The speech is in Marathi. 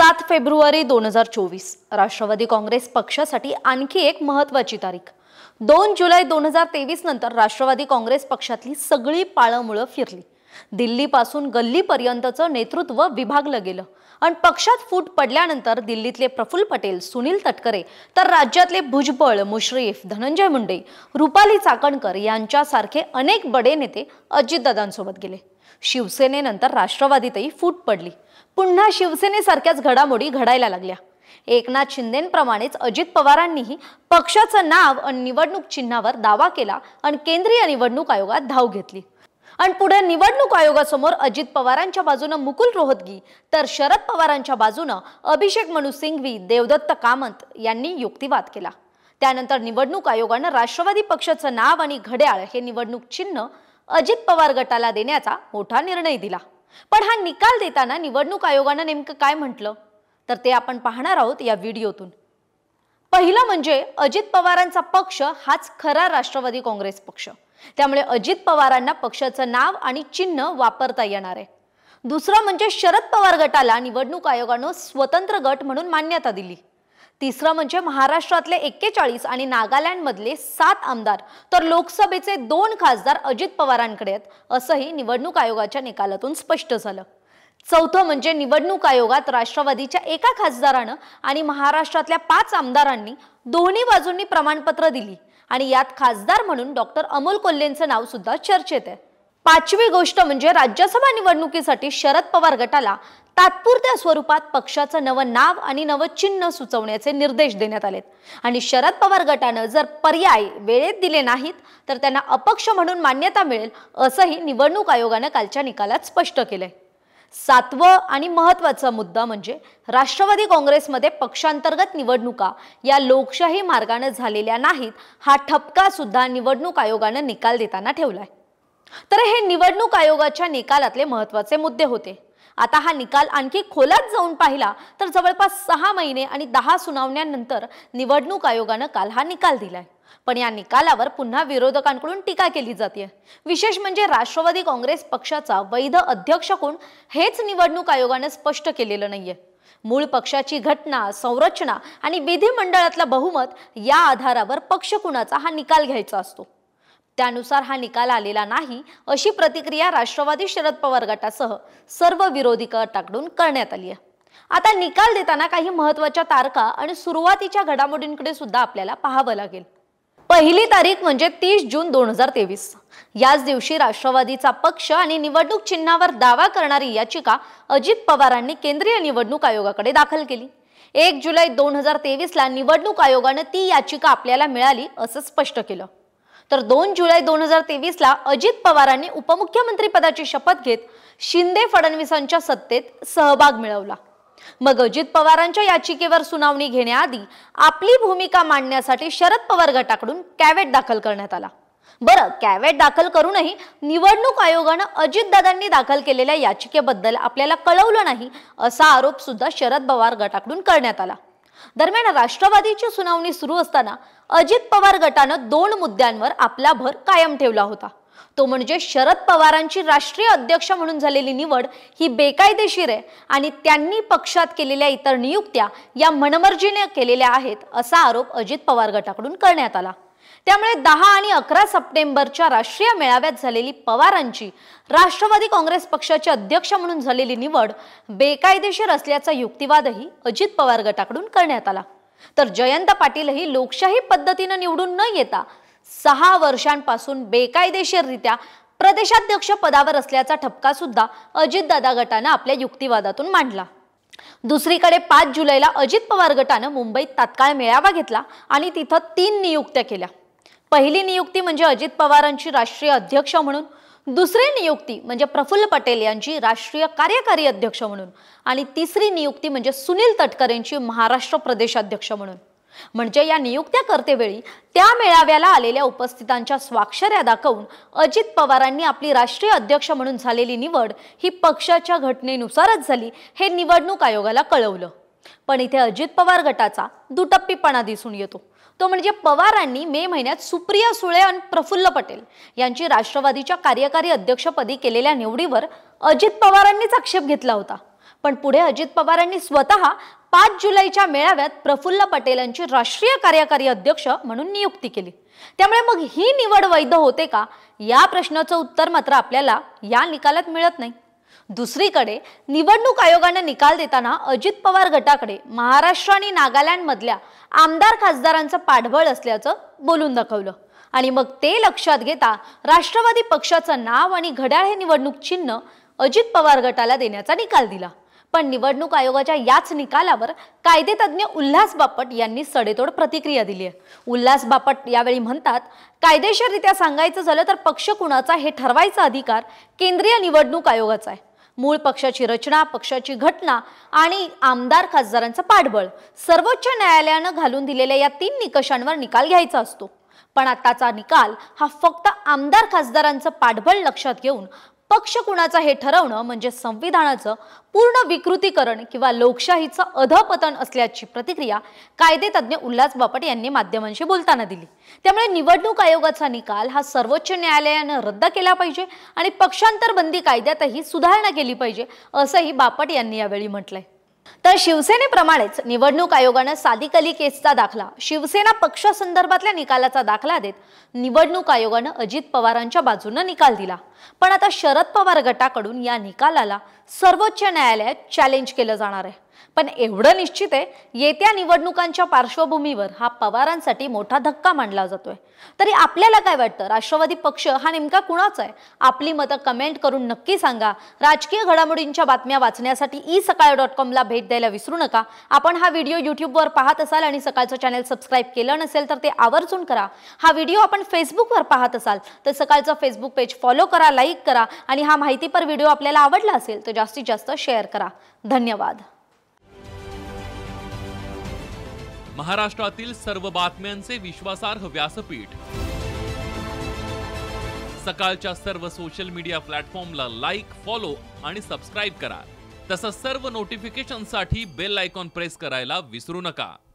7 फेब्रुवारी 2024 राष्ट्रवादी काँग्रेस पक्षासाठी आणखी एक महत्त्वाची तारीख। 2 जुलै 2023 नंतर राष्ट्रवादी काँग्रेस पक्षातली सगळी पाळंमुळं फिरली। दिल्लीपासून गल्लीपर्यंतचं नेतृत्व विभागलं गेलं आणि पक्षात फूट पडल्यानंतर दिल्लीतले प्रफुल्ल पटेल, सुनील तटकरे तर राज्यातले भुजबळ, मुश्रीफ, धनंजय मुंडे, रुपाली चाकणकर यांच्यासारखे अनेक बडे नेते अजितदादांसोबत गेले। शिवसेनेनंतर राष्ट्रवादीतही फूट पडली। पुन्हा शिवसेनेसारख्याच घडामोडी घडायला लागल्या। एकनाथ शिंदेंप्रमाणेच अजित पवारांनीही पक्षाचं नाव आणि निवडणूक चिन्हावर दावा केला आणि केंद्रीय निवडणूक आयोगात धाव घेतली। आणि पुढे निवडणूक आयोगासमोर अजित पवारांच्या बाजूने मुकुल रोहतगी तर शरद पवारांच्या बाजूने अभिषेक मनु सिंघवी, देवदत्त कामत यांनी युक्तिवाद केला। त्यानंतर निवडणूक आयोगाने राष्ट्रवादी पक्षाचं नाव आणि घड्याळ हे निवडणूक चिन्ह अजित पवार गटाला देण्याचा मोठा निर्णय दिला। पण हा निकाल देताना निवडणूक आयोगाने नेमकं काय म्हटलं तर ते आपण पाहणार आहोत या व्हिडिओतून। पहिलं म्हणजे अजित पवारांचा पक्ष हाच खरा राष्ट्रवादी काँग्रेस पक्ष, त्यामुळे अजित पवारांना पक्षाचं नाव आणि चिन्ह वापरता येणार आहे। दुसरं म्हणजे शरद पवार गटाला निवडणूक आयोगाने स्वतंत्र गट म्हणून मान्यता दिली। तिसरं म्हणजे महाराष्ट्रातले 41 आणि नागालँड मधले 7 आमदार तर लोकसभेचे 2 खासदार अजित पवारांकडे आहेत, असंही निवडणूक आयोगाच्या निकालातून स्पष्ट झालं। चौथं म्हणजे निवडणूक आयोगात राष्ट्रवादीच्या एका खासदारानं आणि महाराष्ट्रातल्या 5 आमदारांनी दोन्ही बाजूंनी प्रमाणपत्र दिली आणि यात खासदार म्हणून डॉक्टर अमोल कोल्हेंचं नाव सुद्धा चर्चेत आहे। पाचवी गोष्ट म्हणजे राज्यसभा निवडणुकीसाठी शरद पवार गटाला तात्पुरत्या स्वरूपात पक्षाचं नवं नाव आणि नवं चिन्ह सुचवण्याचे निर्देश देण्यात आलेत आणि शरद पवार गटानं जर पर्याय वेळेत दिले नाहीत तर त्यांना अपक्ष म्हणून मान्यता मिळेल, असंही निवडणूक आयोगाने कालच्या निकालात स्पष्ट केलंय। सातवं आणि महत्त्वाचा मुद्दा म्हणजे राष्ट्रवादी काँग्रेसमध्ये पक्षांतर्गत निवडणुका या लोकशाही मार्गाने झालेल्या नाहीत, हा ठपका सुद्धा निवडणूक आयोगाने निकाल देताना ठेवलाय। तर हे निवडणूक आयोगाच्या निकालातले महत्त्वाचे मुद्दे होते। आता हा निकाल आणखी खोलात जाऊन पाहिला तर जवळपास 6 महिने आणि 10 सुनावण्यांनंतर निवडणूक आयोगाने काल हा निकाल दिलाय। पण या निकालावर पुन्हा विरोधकांकडून टीका केली जाते। विशेष म्हणजे राष्ट्रवादी काँग्रेस पक्षाचा वैध अध्यक्ष कोण हेच निवडणूक आयोगाने स्पष्ट केलेलं नाहीये। मूळ पक्षाची घटना, संरचना आणि विधिमंडळातलं बहुमत या आधारावर पक्ष कुणाचा हा निकाल घ्यायचा असतो। त्यानुसार हा निकाल आलेला नाही, अशी प्रतिक्रिया राष्ट्रवादी शरद पवार गटासह सर्व विरोधी गटाकडून करण्यात आली आहे। आता निकाल देताना काही महत्त्वाच्या तारखा आणि सुरुवातीच्या घडामोडींकडे सुद्धा आपल्याला पाहावं लागेल। पहिली तारीख म्हणजे 30 जून 2023। याच दिवशी राष्ट्रवादीचा पक्ष आणि निवडणूक चिन्हावर दावा करणारी याचिका अजित पवारांनी केंद्रीय निवडणूक आयोगाकडे दाखल केली। 1 जुलै 2023 ला निवडणूक आयोगाने ती याचिका आपल्याला मिळाली असं स्पष्ट केलं। तर 2 जुलै 2023 ला अजित पवारांनी उपमुख्यमंत्री पदाची शपथ घेत शिंदे फडणवीसांच्या सत्तेत सहभाग मिळवला। मग अजित पवारांच्या याचिकेवर सुनावणी घेण्याआधी आपली भूमिका मांडण्यासाठी शरद पवार गटाकडून कॅव्हेट दाखल करण्यात आला। बरं, कॅव्हेट दाखल करूनही निवडणूक आयोगाने अजितदादांनी दाखल केलेल्या याचिकेबद्दल आपल्याला कळवलं नाही, असा आरोप सुद्धा शरद पवार गटाकडून करण्यात आला। दरम्यान राष्ट्रवादीची सुनावणी सुरू असताना अजित पवार गटानं 2 मुद्द्यांवर आपला भर कायम ठेवला होता। तो म्हणजे शरद पवारांची राष्ट्रीय अध्यक्ष म्हणून झालेली निवड ही बेकायदेशीर आहे आणि त्यांनी पक्षात केलेल्या इतर नियुक्त्या या मनमर्जीने केलेल्या आहेत, असा आरोप अजित पवार गटाकडून करण्यात आला। त्यामुळे 10 आणि 11 सप्टेंबरच्या राष्ट्रीय मेळाव्यात झालेली पवारांची राष्ट्रवादी काँग्रेस पक्षाचे अध्यक्ष म्हणून झालेली निवड बेकायदेशीर असल्याचा युक्तिवादही अजित पवार गटाकडून करण्यात आला। तर जयंत पाटीलही लोकशाही पद्धतीने निवडून न येता 6 वर्षांपासून बेकायदेशीररित्या प्रदेशाध्यक्ष पदावर असल्याचा ठपका सुद्धा अजितदादा गटाने आपल्या युक्तिवादातून मांडला। दुसरीकडे 5 जुलैला अजित पवार गटाने मुंबईत तात्काळ मेळावा घेतला आणि तिथं 3 नियुक्त्या केल्या। पहिली नियुक्ती म्हणजे अजित पवारांची राष्ट्रीय अध्यक्ष म्हणून, दुसरी नियुक्ती म्हणजे प्रफुल्ल पटेल यांची राष्ट्रीय कार्यकारी अध्यक्ष म्हणून आणि तिसरी नियुक्ती म्हणजे सुनील तटकरेंची महाराष्ट्र प्रदेशाध्यक्ष म्हणून। म्हणजे या नियुक्त्या करतेवेळी त्या मेळाव्याला आलेल्या उपस्थितांच्या स्वाक्षऱ्या दाखवून अजित पवारांनी आपली राष्ट्रीय अध्यक्ष म्हणून झालेली निवड ही पक्षाच्या घटनेनुसारच झाली हे निवडणूक आयोगाला कळवलं। पण इथे अजित पवार गटाचा दुटप्पीपणा दिसून येतो। तो म्हणजे पवारांनी मे महिन्यात सुप्रिया सुळे आणि प्रफुल्ल पटेल यांची राष्ट्रवादीच्या कार्यकारी अध्यक्षपदी केलेल्या निवडीवर अजित पवारांनीच आक्षेप घेतला होता। पण पुढे अजित पवारांनी स्वतः 5 जुलैच्या मेळाव्यात प्रफुल्ल पटेलांची राष्ट्रीय कार्यकारी अध्यक्ष म्हणून नियुक्ती केली। त्यामुळे मग ही निवड वैध होते का या प्रश्नाचं उत्तर मात्र आपल्याला या निकालात मिळत नाही। दुसरीकडे निवडणूक आयोगाने निकाल देताना अजित पवार गटाकडे महाराष्ट्र आणि नागालँड मधल्या आमदार खासदारांचं पाठबळ असल्याचं बोलून दाखवलं आणि मग ते लक्षात घेता राष्ट्रवादी पक्षाचं नाव आणि घड्याळ हे निवडणूक चिन्ह अजित पवार गटाला देण्याचा निकाल दिला। पण निवडणूक आयोगाच्या याच निकालावर कायदेतज्ञ उल्हास बापट यांनी सडेतोड प्रतिक्रिया दिली आहे। उल्हास बापट यावेळी म्हणतात, कायदेशीररित्या सांगायचं झालं तर पक्ष कुणाचा हे ठरवायचा अधिकार केंद्रीय निवडणूक आयोगाचा आहे। मूळ पक्षाची रचना, पक्षाची घटना आणि आमदार खासदारांचं पाठबळ सर्वोच्च न्यायालयानं घालून दिलेल्या या 3 निकषांवर निकाल घ्यायचा असतो। पण आताचा निकाल हा फक्त आमदार खासदारांचं पाठबळ लक्षात घेऊन पक्ष कुणाचा हे ठरवणं म्हणजे संविधानाचं पूर्ण विकृतीकरण किंवा लोकशाहीचं अधपतन असल्याची प्रतिक्रिया कायदेतज्ञ उल्हास बापट यांनी माध्यमांशी बोलताना दिली। त्यामुळे निवडणूक आयोगाचा निकाल हा सर्वोच्च न्यायालयानं रद्द केला पाहिजे आणि पक्षांतर बंदी कायद्यातही सुधारणा केली पाहिजे असंही बापट यांनी यावेळी म्हटलंय। तर शिवसेनेप्रमाणेच निवडणूक आयोगाने सादिक अली केसचा दाखला शिवसेना पक्षासंदर्भातल्या निकालाचा दाखला देत निवडणूक आयोगाने अजित पवारांच्या बाजूने निकाल दिला। पण आता शरद पवार गटाकडून या निकालाला सर्वोच्च न्यायालयात चॅलेंज केलं जाणार आहे। पण एवढं निश्चित आहे, येत्या निवडणुकांच्या पार्श्वभूमीवर हा पवारांसाठी मोठा धक्का मानला जातोय। तरी आपल्याला काय वाटतं, राष्ट्रवादी पक्ष हा नेमका कुणाचा आहे? आपली मतं कमेंट करून नक्की सांगा। राजकीय घडामोडींच्या बातम्या वाचण्यासाठी isakal.com ला भेट द्यायला विसरू नका। आपण हा व्हिडिओ YouTubeवर पाहत असाल आणि सकाळचं चॅनल सबस्क्राइब केलं नसेल तर ते आवर्जून करा। हा व्हिडिओ आपण फेसबुकवर पाहत असाल तर सकाळचं फेसबुक पेज फॉलो करा, लाईक करा आणि हा माहितीपर व्हिडिओ आपल्याला आवडला असेल तर जास्तीत जास्त शेअर करा। धन्यवाद। महाराष्ट्रातील सर्व बातम्यांचे विश्वासार्ह व्यासपीठ सकाळच्या सर्व सोशल मीडिया प्लॅटफॉर्मला लाईक, फॉलो आणि सबस्क्राइब करा। तसंच सर्व नोटिफिकेशनसाठी बेल आयकॉन प्रेस करायला विसरू नका।